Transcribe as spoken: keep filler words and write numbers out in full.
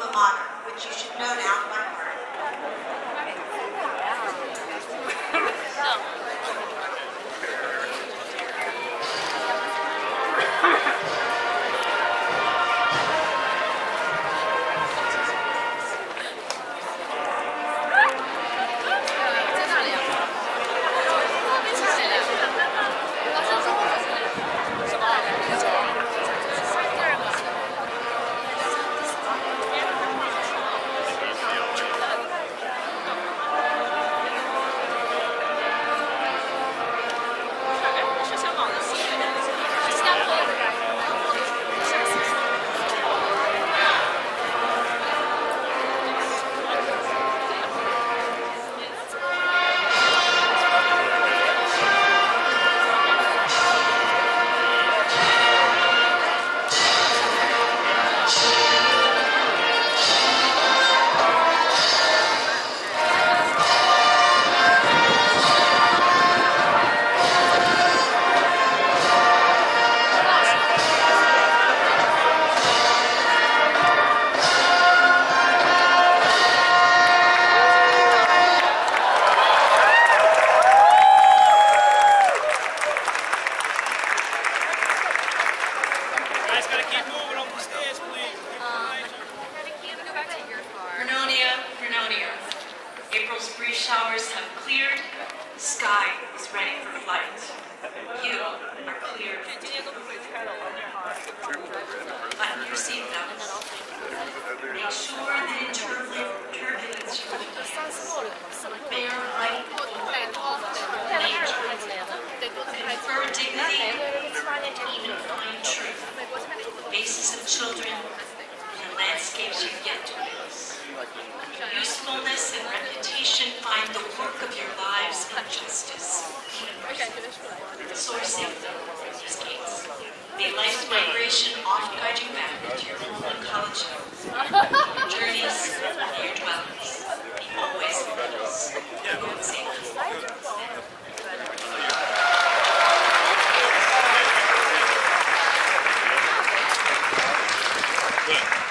alma mater, which you should know now by heart. April's brief showers have cleared. The sky is ready for flight. You are cleared. Button your seatbelts. Make sure that in turbulence you hold hands. Bear light nature. Confer dignity and even find truth. Faces of children and landscapes you've yet to witness. Usefulness and reputation find the work of your lives in justice. Sourcing these gates. May life's migration oft guide you back to your home and college homes. Your journeys and your dwellings. Be always with us. Go safely.